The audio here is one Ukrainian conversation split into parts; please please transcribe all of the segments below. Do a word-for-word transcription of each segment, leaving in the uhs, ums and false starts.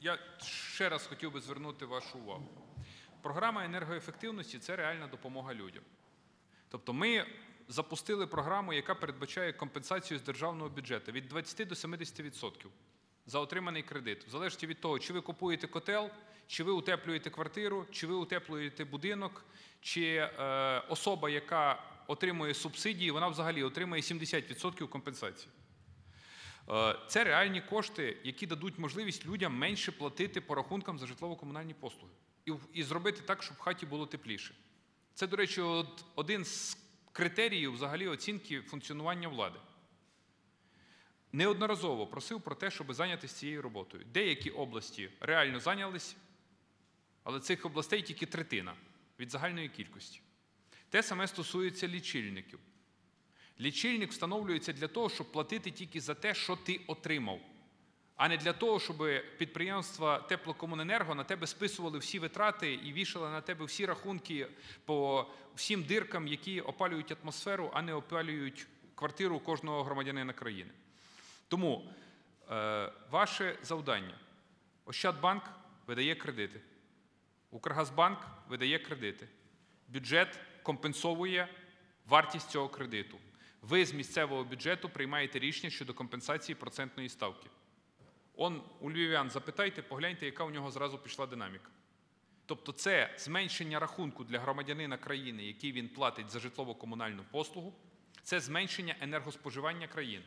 Я ще раз хотів би звернути вашу увагу. Програма енергоефективності – це реальна допомога людям. Тобто ми запустили програму, яка передбачає компенсацію з державного бюджету від двадцяти до семидесяти відсотків за отриманий кредит. В залежності від того, чи ви купуєте котел, чи ви утеплюєте квартиру, чи ви утеплюєте будинок, чи е, особа, яка отримує субсидії, вона взагалі отримує сімдесят відсотків компенсації. Це реальні кошти, які дадуть можливість людям менше платити по рахункам за житлово-комунальні послуги. І, і зробити так, щоб в хаті було тепліше. Це, до речі, от один з критеріїв взагалі оцінки функціонування влади. Неодноразово просив про те, щоб зайнятися цією роботою. Деякі області реально зайнялись, але цих областей тільки третина від загальної кількості. Те саме стосується лічильників. Лічильник встановлюється для того, щоб платити тільки за те, що ти отримав, а не для того, щоб підприємства Теплокомуненерго на тебе списували всі витрати і вішали на тебе всі рахунки по всім диркам, які опалюють атмосферу, а не опалюють квартиру кожного громадянина країни. Тому е, ваше завдання. Ощадбанк видає кредити, Укргазбанк видає кредити, бюджет компенсовує вартість цього кредиту. Ви з місцевого бюджету приймаєте рішення щодо компенсації процентної ставки. Он у львів'ян запитайте, погляньте, яка у нього зразу пішла динаміка. Тобто це зменшення рахунку для громадянина країни, який він платить за житлово-комунальну послугу, це зменшення енергоспоживання країни.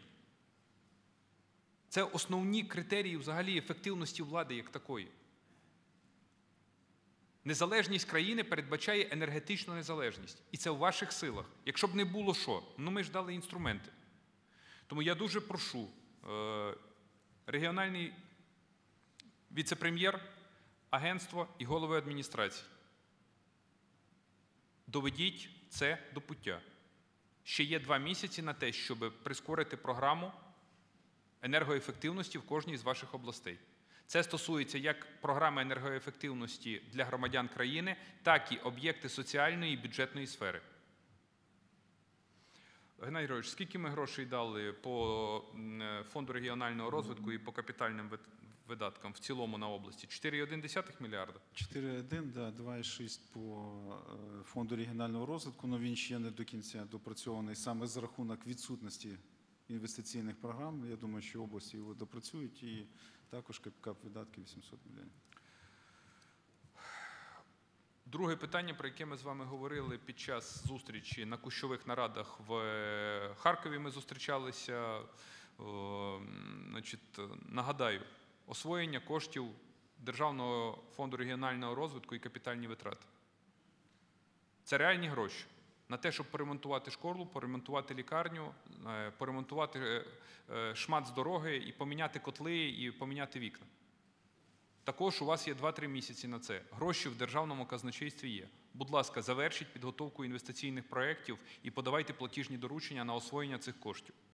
Це основні критерії взагалі ефективності влади як такої. Незалежність країни передбачає енергетичну незалежність. І це в ваших силах. Якщо б не було що, ну ми ж дали інструменти. Тому я дуже прошу е, регіональний віце-прем'єр, агентство і голови адміністрації. Доведіть це до пуття. Ще є два місяці на те, щоб прискорити програму енергоефективності в кожній з ваших областей. Це стосується як програми енергоефективності для громадян країни, так і об'єкти соціальної і бюджетної сфери. Геннадій Григорович, скільки ми грошей дали по Фонду регіонального розвитку і по капітальним видаткам в цілому на області? чотири цілих одна десята мільярда? чотири цілих одна, да, два цілих шість по Фонду регіонального розвитку, але він ще не до кінця допрацьований саме за рахунок відсутності інвестиційних програм. Я думаю, що області його допрацюють, і також кап-видатки вісімсот мільйонів. Друге питання, про яке ми з вами говорили під час зустрічі на кущових нарадах в Харкові, ми зустрічалися. Значить, нагадаю, освоєння коштів Державного фонду регіонального розвитку і капітальні витрати. Це реальні гроші. На те, щоб поремонтувати школу, поремонтувати лікарню, поремонтувати шмат з дороги і поміняти котли, і поміняти вікна. Також у вас є два-три місяці на це. Гроші в державному казначействі є. Будь ласка, завершіть підготовку інвестиційних проєктів і подавайте платіжні доручення на освоєння цих коштів.